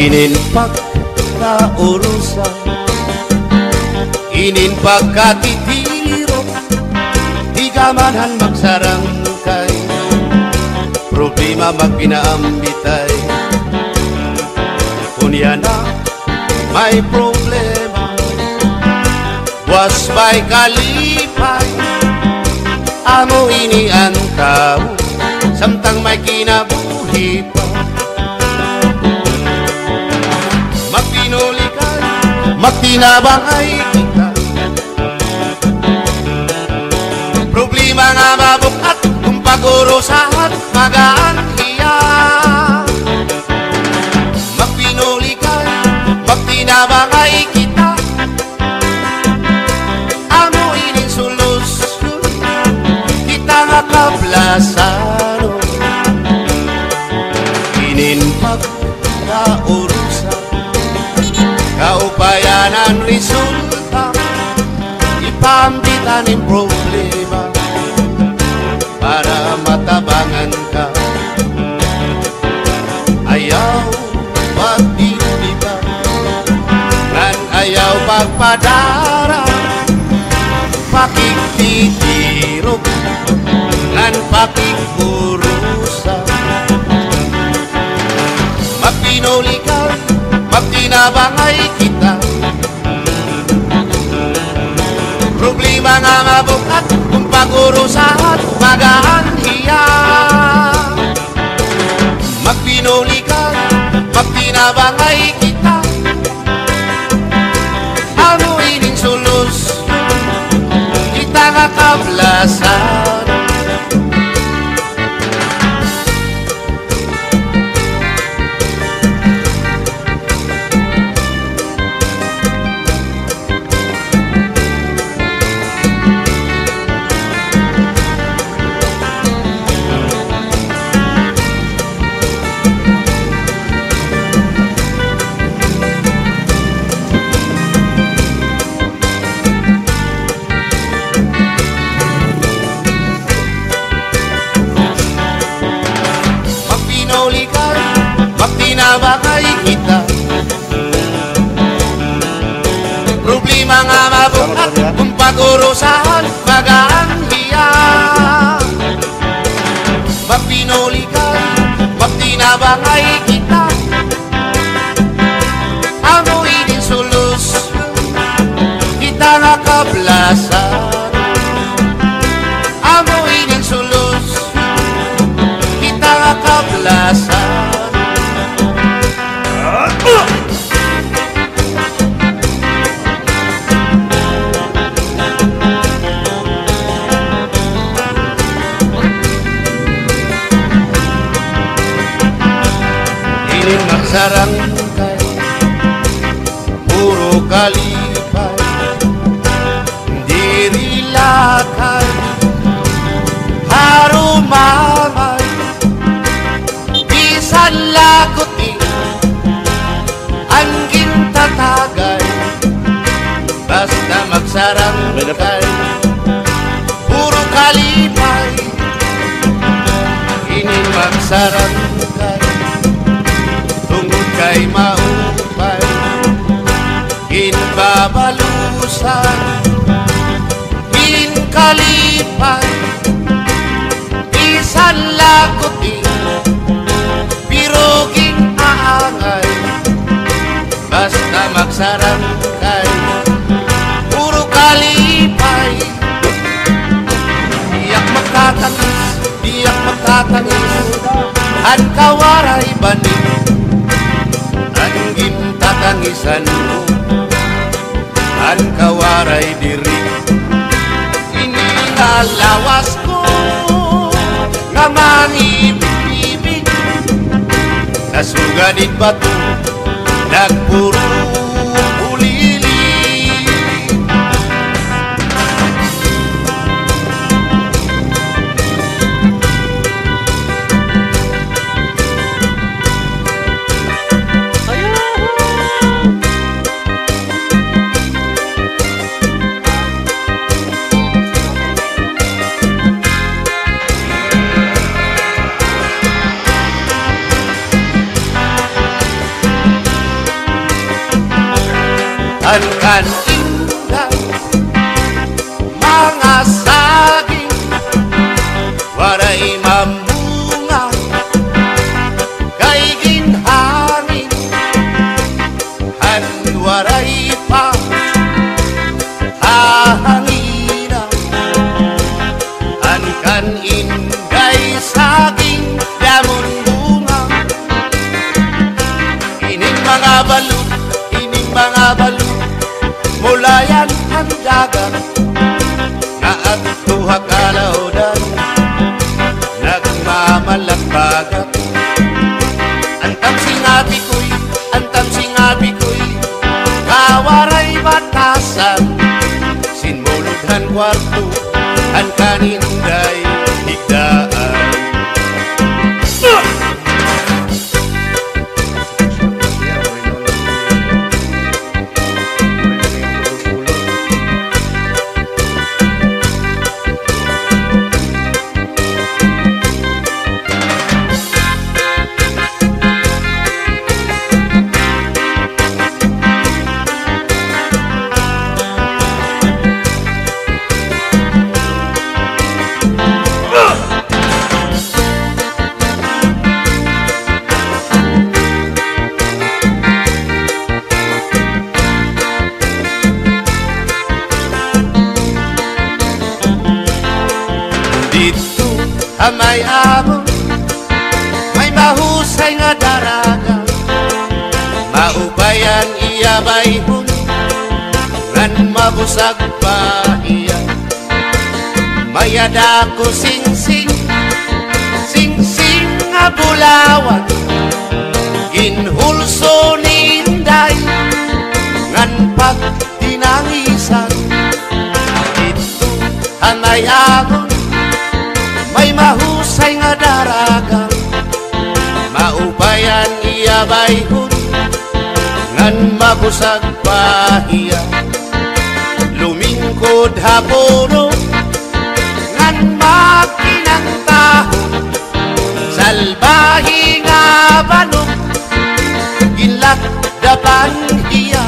Inin pagkaurusan, inin pagkatitiro, di gamanan magsarangkay, problema magpinaambitay. Kunya na may problema, was by kalipay, amo ini ang tao, samtang may kinabuhi pa. Magpinulikan, magtinabangay kita, problema nga mabukat, kung pagurusahan magaan iya. Magpinulikan, magtinabangay kita, amo ining solusyon, kita nga kablasano. Inin pagkaurusan, kaupayanan resulta, ipambitan ng problema para matabangan ka. Ayaw pagdidiba, nan ayaw pagpadara, pakiktitirog, nan pakikurusa. Magpinulikan, magtinabangay kita, problema nga mabukat, kung pagurusahan magaan hiya. Magpinulikan, magtinabangay kita, amo ining solusyon, kita nga kablasan. Magtinabangay kita, problema nga mabukat, kung pagurusahan magaan hiya. Magpinulikan, magtinabangay kita, amo ining solusyon, kita nga kablasan. Amo ining solusyon, kita nga kablasan. Inin magsarangkay, puro kalipay, diri lakay, harumamay, bisan laguti, anggin tatagay, basta magsarangkay, puro kalipay, inin magsarangkay, tungod kay maupay, ginbabalusan, ginkalipay, isan laguti, piroging aangay, basta magsarangkay, puro kalipay. Diyak magtatangis, an kawaray banig, anggin tatangisan mo, an kawaray diri. Inilalawas ko nga mangibig-ibig, nasugadit bato, nagpuro ulili. Ankan indah mga saging waray mambunga kay ginhangin han waray pa hahangina ankan ingay saging damon bunga ining mga balut mulayan ang dagat na at tuha kalaudan nagmamalagbagat antam singabi ko'y kawaray batasan sinmuludhan kwarto ang kaninday higdaan. Dito amay amon may mahusay nga daraga maubayan iya bayhon ngan mabusag pahiya mayada ko singsing nga bulawan ginhulso ninday ngan pag tinangisan dito amay amon may mahusay nga daragang maubayan iya bayhon ngan mabusag pahiya lumingkod hapono ngan makinang taho salbahi nga banok ginlak dapan iya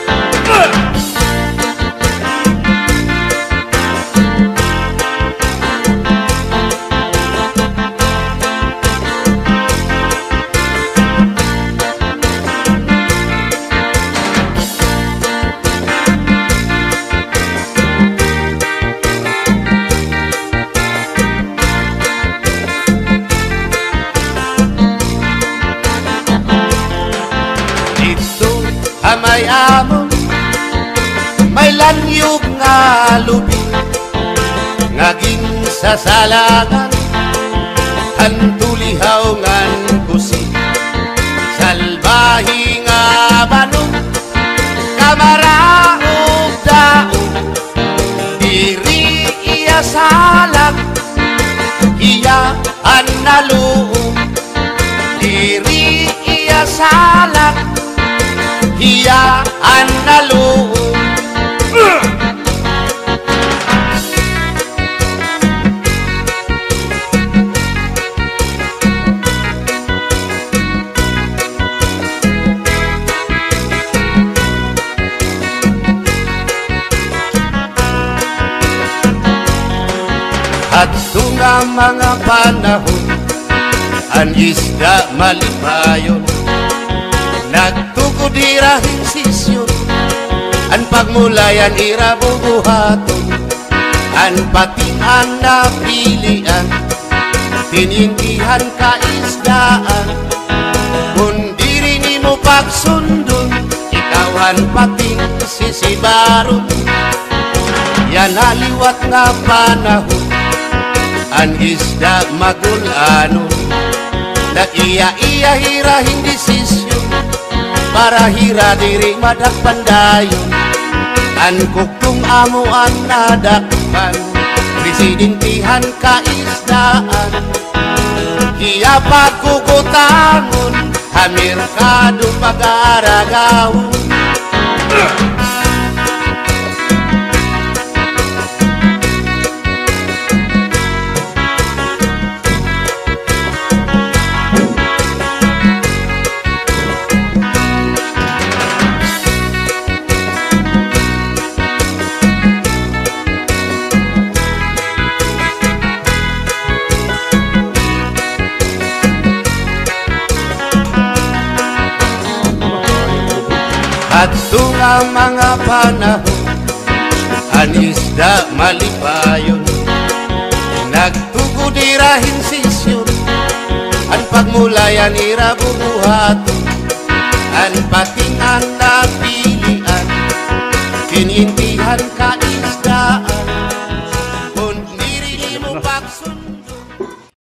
amay amon may lanyog nga lubi ngaging sasalangan hantulihaw ngan kusi salbahi nga banong kamaraog daog diri iya salag iya analuog diri iya salag iya analuog at tunga mga panahon ang isda malipayon nagtukod irahin sisyon ang pagmulayan ira bubuhaton ang patingan na pilian tinindihan kaisdaan kung diri nimo pagsundon ikawan pating sisibaron yan aliwat nga panahon ang isda magulanon nag-iya-iya hira hindi sisyon para hira diri madagpandayon an kuktong amuan nadakpan presidentihan kaisdaan iya pagkukutangon hamirkado pag-aaragawon pula mga panahon anisda malipayon nagtugo dirahin sisyon an pagmulayan ira bubuhaton an patingan na pilian kinintihan ka